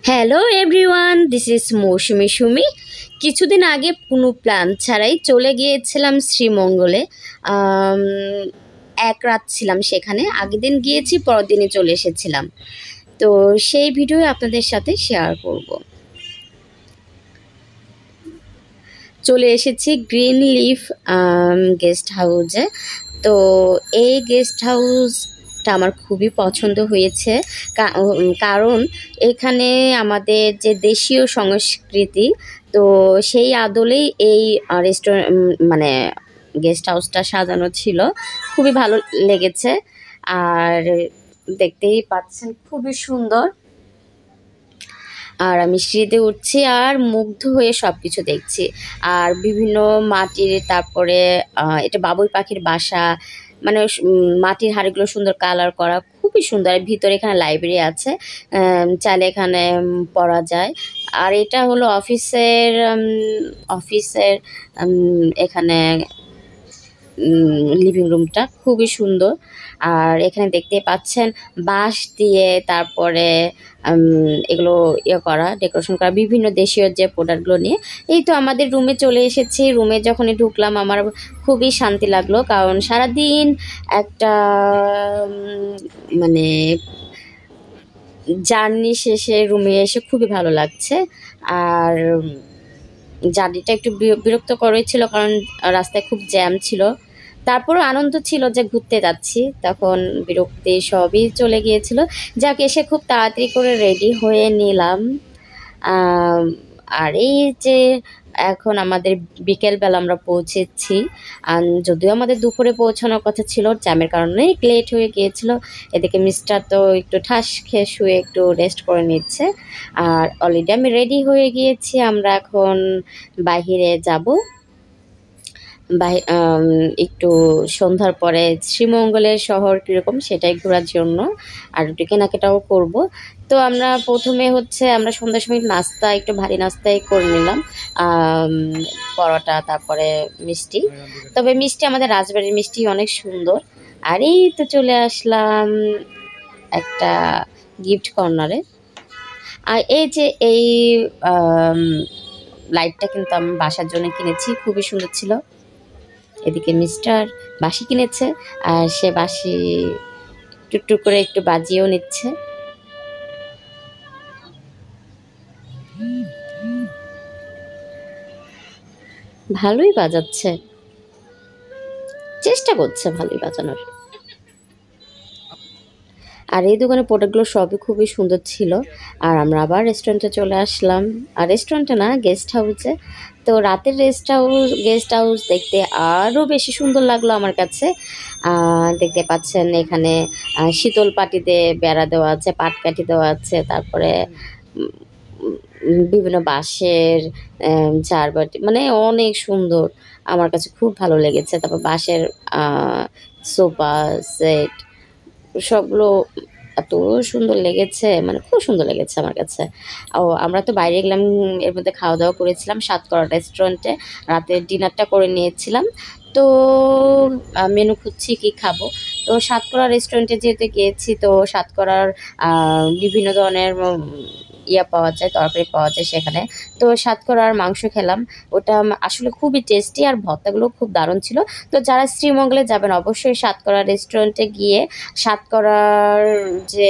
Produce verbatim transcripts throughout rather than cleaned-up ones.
Hello everyone, this is Mousumi Sumi. কিছুদিন আগে কোনো প্ল্যান ছাড়াই চলে গিয়েছিলাম শ্রীমঙ্গলে। আম, এক রাত ছিলাম সেখানে। আগের দিন গিয়েছি, পরের দিনে চলে এসেছিলাম। তো সেই ভিডিও আপনাদের সাথে শেয়ার করব। চলে এসেছি গ্রিন লিফ গেস্ট হাউসে। তো এই গেস্ট হাউসটা আমার খুবই পছন্দ হয়েছে, কারণ এখানে আমাদের যে দেশীয় সংস্কৃতি, তো সেই আদলেই এই রেস্টুরেন্ট মানে গেস্ট হাউসটা সাজানো ছিল। খুবই ভালো লেগেছে। আর দেখতেই পাচ্ছেন খুবই সুন্দর। আর আমি সিঁড়িতে উঠছি আর মুগ্ধ হয়ে সব কিছু দেখছি। আর বিভিন্ন মাটির, তারপরে এটা বাবুই পাখির বাসা, মানে মাটির হাড়িগুলো সুন্দর কালার করা, খুবই সুন্দর। ভিতরে এখানে লাইব্রেরি আছে, চাইলে এখানে পড়া যায়। আর এটা হলো অফিসের অফিসের এখানে লিভিং রুমটা খুবই সুন্দর। আর এখানে দেখতে পাচ্ছেন বাঁশ দিয়ে, তারপরে এগুলো ইয়ে করা, ডেকোরেশন করা বিভিন্ন দেশীয় যে প্রোডাক্টগুলো নিয়ে। এই তো আমাদের রুমে চলে এসেছি। রুমে যখনই ঢুকলাম আমার খুবই শান্তি লাগলো, কারণ সারাদিন একটা মানে জার্নি শেষে রুমে এসে খুবই ভালো লাগছে। আর জার্নিটা একটু বিরক্ত করেছিল, কারণ রাস্তায় খুব জ্যাম ছিল। তারপরও আনন্দ ছিল যে ঘুরতে যাচ্ছি, তখন বিরক্তি সবই চলে গিয়েছিল। যাকে এসে খুব তাড়াতাড়ি করে রেডি হয়ে নিলাম। আর এই যে এখন আমাদের বিকেলবেলা আমরা পৌঁছেছি। আর যদিও আমাদের দুপুরে পৌঁছানোর কথা ছিল, জ্যামের কারণে লেট হয়ে গিয়েছিল। এদিকে মিস্টার তো একটু ঠাস খেয়ে শুয়ে একটু রেস্ট করে নিচ্ছে। আর অলরেডি আমি রেডি হয়ে গিয়েছি। আমরা এখন বাহিরে যাব, একটু সন্ধ্যার পরে শ্রীমঙ্গলের শহর কীরকম সেটাই ঘোরার জন্য, আর একটু কেনাকাটাও করব। তো আমরা প্রথমে হচ্ছে আমরা সন্ধ্যার সময় নাস্তা, একটু ভারী নাস্তাই করে নিলাম, পরোটা, তারপরে মিষ্টি। তবে মিষ্টি আমাদের রাজবাড়ির মিষ্টি অনেক সুন্দর। আর এই তো চলে আসলাম একটা গিফট কর্নারে। আর এই যে এই লাইটটা কিন্তু আমি বাসার জন্য কিনেছি, খুবই সুন্দর ছিল। এদিকে মিস্টার বাঁশি কিনেছে, আর সে বাঁশি টুকটুক করে একটু বাজিয়েও নিচ্ছে। ভালোই বাজাচ্ছে, চেষ্টা করছে ভালোই বাজানোর। আর এই দোকানের প্রোডাক্টগুলো সবই খুবই সুন্দর ছিল। আর আমরা আবার রেস্টুরেন্টে চলে আসলাম। আর রেস্টুরেন্টে না, গেস্ট হাউসে। তো রাতের রেস্ট হাউস গেস্ট হাউস দেখতে আরও বেশি সুন্দর লাগলো আমার কাছে। দেখতে পাচ্ছেন এখানে শীতল পাটিতে বেড়া দেওয়া আছে, পাটকাঠি দেওয়া আছে, তারপরে বিভিন্ন বাঁশের ঝাড়বাটি, মানে অনেক সুন্দর, আমার কাছে খুব ভালো লেগেছে। তারপর বাঁশের সোফা সেট, সবগুলো এত সুন্দর লেগেছে, মানে খুব সুন্দর লেগেছে আমার কাছে। ও আমরা তো বাইরে গেলাম, এর মধ্যে খাওয়া দাওয়া করেছিলাম সাতকরা রেস্টুরেন্টে, রাতের ডিনারটা করে নিয়েছিলাম। তো মেনু খুঁজছি কি খাবো। তো সাতকরা রেস্টুরেন্টে যেহেতু গিয়েছি, তো সাতকরার বিভিন্ন ধরনের ইয়া পাওয়া যায়, তরকারি পাওয়া যায় সেখানে। তো সাতকরার মাংস খেলাম, ওটা আসলে খুবই টেস্টি, আর ভর্তাগুলো খুব দারুণ ছিল। তো যারা শ্রীমঙ্গলে যাবেন অবশ্যই সাতকরা রেস্টুরেন্টে গিয়ে সাতকরার যে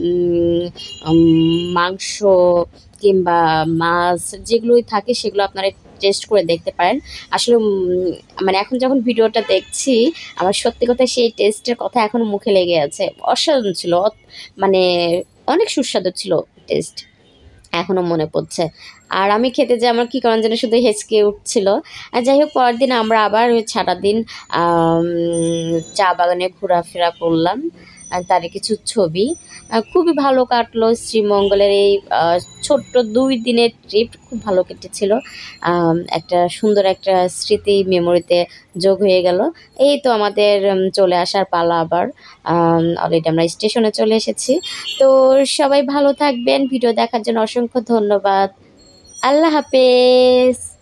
মাংস কিংবা মাছ যেগুলোই থাকে সেগুলো আপনারা টেস্ট করে দেখতে পারেন। আসলে মানে এখন যখন ভিডিওটা দেখছি, আমার সত্যি কথা সেই টেস্টের কথা এখনও মুখে লেগে আছে। অসাধারণ ছিল, মানে অনেক সুস্বাদু ছিল টেস্ট, এখনও মনে পড়ছে। আর আমি খেতে যে আমার কী কারণ যেন শুধু হেঁচকে উঠছিল। আর যাই হোক, পরের দিন আমরা আবার ওই সারাদিন চা বাগানে ঘোরাফেরা করলাম, তার কিছু ছবি। খুবই ভালো কাটলো শ্রীমঙ্গলের এই ছোট্ট দুই দিনের ট্রিপ, খুব ভালো কেটেছিল। একটা সুন্দর একটা স্মৃতি মেমোরিতে যোগ হয়ে গেল। এই তো আমাদের চলে আসার পালা আবার। অলরেডি আমরা স্টেশনে চলে এসেছি। তো সবাই ভালো থাকবেন, ভিডিও দেখার জন্য অসংখ্য ধন্যবাদ। আল্লাহ হাফেজ।